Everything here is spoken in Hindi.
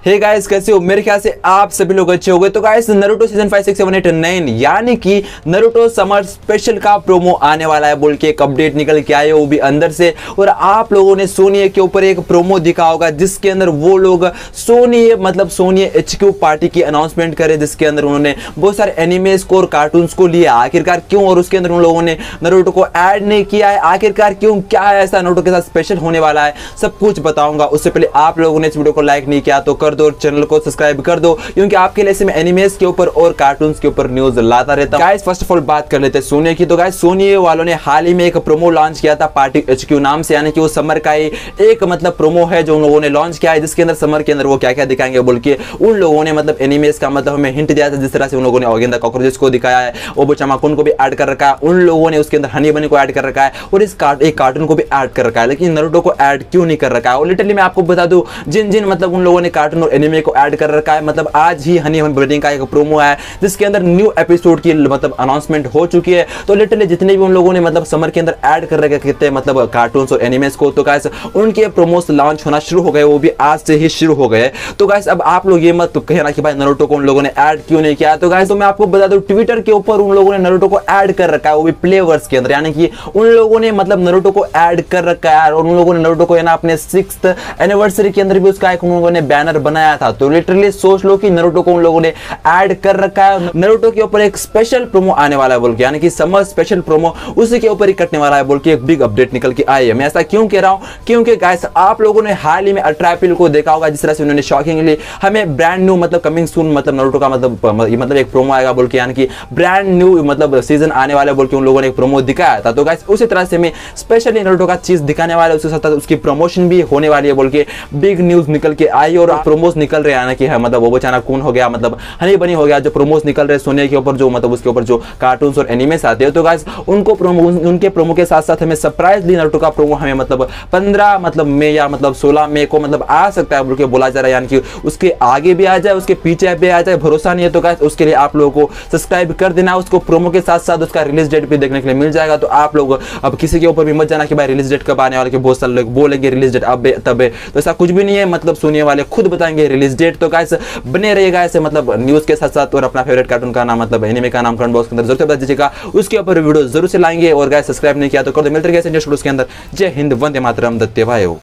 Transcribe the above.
हे गाइस, कैसे हो? मेरे ख्याल से आप सभी लोग अच्छे हो गए। तो गाइस, नारुतो सीजन 5, 6, 7, 8, 9 यानी कि नारुतो समर स्पेशल का प्रोमो आने वाला है बोल के एक अपडेट निकल के आए, वो भी अंदर से। और आप लोगों ने सोनी के ऊपर एक प्रोमो दिखा होगा जिसके अंदर वो लोग सोनी HQ पार्टी की अनाउंसमेंट करे, जिसके अंदर उन्होंने बहुत सारे एनिमेस को और कार्टून्स को लिया। आखिरकार क्यों? और उसके अंदर उन लोगों ने नारुतो को ऐड नहीं किया है। आखिरकार क्यों? क्या है ऐसा नारुतो के साथ स्पेशल होने वाला है? सब कुछ बताऊंगा। उससे पहले आप लोगों ने इस वीडियो को लाइक नहीं किया तो कर दो, चैनल को सब्सक्राइब कर दो, क्योंकि आपके लिए मैं एनिमेस के ऊपर और कार्टून्स के ऊपर न्यूज लाता रहता हूं। गाइस, फर्स्ट ऑफ ऑल बात कर लेते हैं सोनी की। तो गाइस, सोनी वालों ने हाल ही में एक प्रोमो लॉन्च किया था पार्टी HQ नाम से, यानी कि वो समर का ही एक प्रोमो है जो उन लोगों ने लॉन्च किया है, जिसके अंदर समर के अंदर वो क्या क्या दिखाएंगे बोल के उन लोगों ने एनिमेस का हमें हिंट दिया था। जिस तरह से उन लोगों ने ओगेन द कॉकरोचेस को दिखाया है, ओबोचामाकुन को भी ऐड कर रखा है, उन लोगों ने उसके अंदर हनी बनी को ऐड कर रखा है और एक कार्टून को भी ऐड कर रखा है। लेकिन नारुतो को ऐड क्यों नहीं कर रखा है? और लिटरली मैं आपको बता दूं, जिन जिन उन लोगों ने कार्टून और एनिमे को ऐड कर रखा है, आज ही हनी वेडिंग का एक प्रोमो है जिसके अंदर न्यू एपिसोड की अनाउंसमेंट हो चुकी है। तो लिटरली जितने भी उन लोगों ने समर के अंदर ऐड कर रखे थे कार्टून्स और एनिमेस को, तो गाइस उनके प्रोमोस लॉन्च होना शुरू हो गए, वो भी आज से ही शुरू हो गए। तो गाइस, अब आप लोग ये मत कहना कि भाई नारुतो को उन लोगों ने ऐड क्यों नहीं किया। तो गाइस, तो मैं आपको बता दूं, ट्विटर के ऊपर उन लोगों ने नारुतो को ऐड कर रखा है, वो भी प्लेवर्स के अंदर, यानी कि उन लोगों ने नारुतो को ऐड कर रखा है। और उन लोगों ने नारुतो को अपने 6th एनिवर्सरी के अंदर भी उसका एक उन लोगों ने बैनर बनाया था। तो लिटरली सोच लो कि नारुतो को उन लोगों ने ऐड कर रखा है। नारुतो के ऊपर एक स्पेशल प्रोमो आने वाला है बोल के, यानी कि समर स्पेशल प्रोमो उसी के ऊपर ही कटने वाला है बोल के एक बिग अपडेट निकल के आई है। मैं ऐसा क्यों कह रहा हूं? क्योंकि गाइस, आप लोगों ने हाल ही में 18 अप्रैल को देखा होगा जिस तरह से उन्होंने शॉकिंगली हमें brand new coming soon Naruto का एक प्रोमो आएगा बोल के, यानी कि ब्रांड न्यू सीजन आने वाला बोल के उन लोगों ने एक प्रोमो दिखाया था। तो गाइस, उसी तरह से मैं स्पेशली नारुतो का चीज दिखाने वाला है, उसके साथ उसकी प्रमोशन भी होने वाली है बोल के बिग न्यूज निकल के आई। और प्रोमोस निकल रहे हैं कि ओबोचामाकुन हो गया, हनी बनी हो गया, जो प्रोमोस निकल रहे सोनी के ऊपर, जो उसके ऊपर जो कार्टून्स और एनिमेस आते हैं। तो गाइस, उनके प्रोमो के साथ साथ हमें सरप्राइजली नारुतो का प्रोमो हमें 15 मई या 16 मई को आ सकता है बोल के बोला जा रहा है, यानी कि उसके आगे भी आ जाए, उसके पीछे भी आ जाए, भरोसा नहीं है। तो गाइस, उसके लिए आप लोगों को सब्सक्राइब कर देना। उसको प्रोमो के साथ साथ उसका रिलीज डेट भी देखने के लिए मिल जाएगा। तो आप लोग अब किसी के ऊपर भी मत जाना कि भाई रिलीज डेट कब आने वाले, बहुत सारे लोग बोलेंगे रिलीज डेट अब तब है, तो ऐसा कुछ भी नहीं है। सोनी वाले खुद बताएंगे रिलीज डेट। तो गाइस, बने रहिएगा ऐसे न्यूज के साथ साथ, और अपना फेवरेट कार्टून का नाम एनिमे का नाम कमेंट बॉक्स के अंदर जरूर बता दीजिएगा, उसके ऊपर वीडियो जरूर से लाएंगे। और गाइस, सब्सक्राइब नहीं किया तो कर दो। मिलते हैं नेक्स्ट वीडियो के अंदर। जय हिंद, वंदे मातरम, दत्ते भाई।